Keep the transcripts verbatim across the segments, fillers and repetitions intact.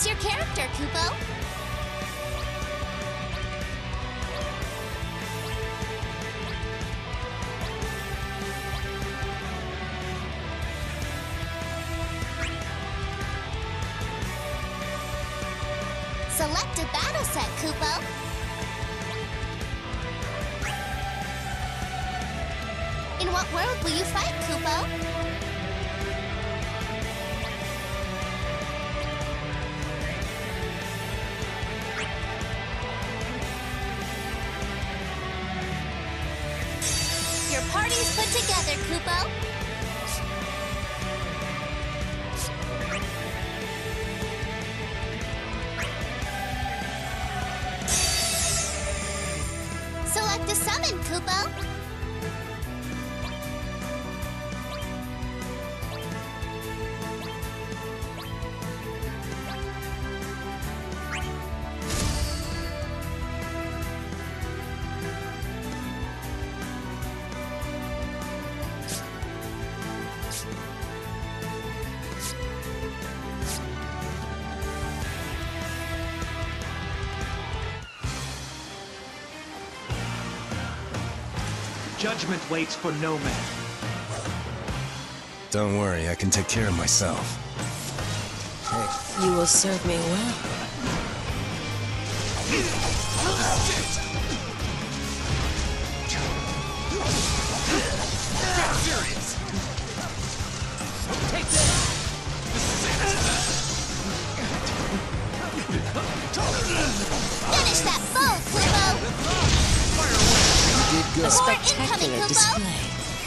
Choose your character, Kupo. Select a battle set, Kupo. In what world will you fight, Kupo? Your party's put together, Kupo. Select a summon, Kupo. Judgment waits for no man. Don't worry, I can take care of myself. You will serve me well. Get serious! Take this! Finish that foe, Kupo! A spectacular display.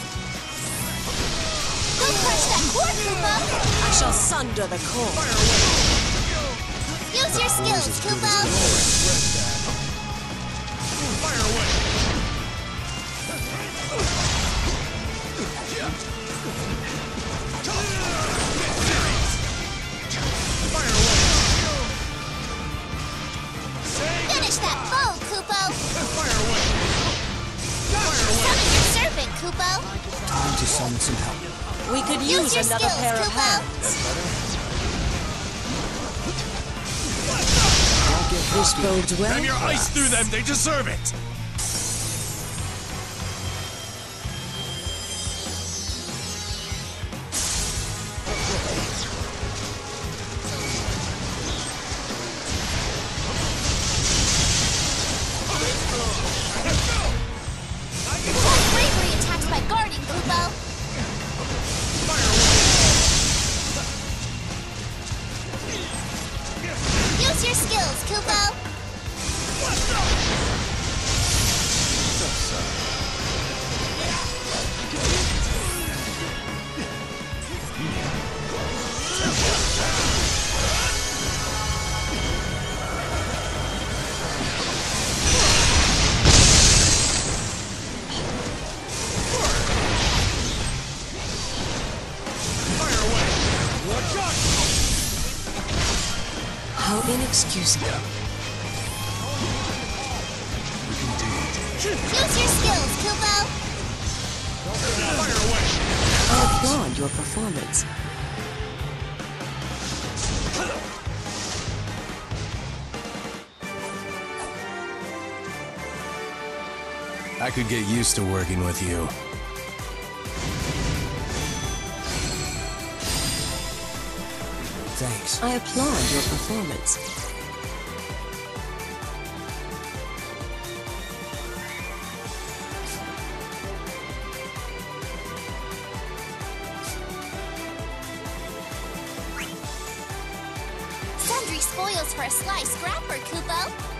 Go crush that core, Kupo! I shall sunder the core. Use your skills, Kupo! Fire away! Fire away! Finish that foe, Kupo! Fire away! Summon your servant, Kupo! Time to summon some help. We could Use use your another skills, pair of Kupo. hands. Don't get This bodes well. Ram your ice through them, they deserve it! Full bravery attacks by guarding, Kupo! Use your skills, Kupo! How inexcusable. Use your skills, Kupo! Fire away! I applaud your performance. I could get used to working with you. Thanks. I applaud your performance. Sundry spoils for a sly scrapper, Kupo!